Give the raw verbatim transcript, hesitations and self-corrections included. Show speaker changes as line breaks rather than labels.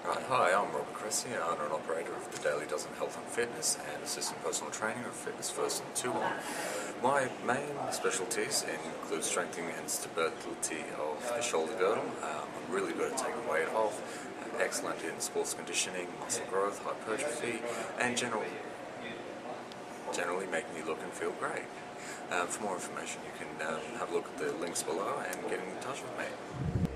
Right, hi, I'm Robert Cressy, owner and operator of the Daily Dozen Health and Fitness and assistant personal trainer of Fitness First and Toowong. My main specialties include strengthening and stability of the shoulder girdle. Um, I'm really good at taking weight off, I'm excellent in sports conditioning, muscle growth, hypertrophy, and general, generally making you look and feel great. Um, for more information, you can um, have a look at the links below and get in touch with me.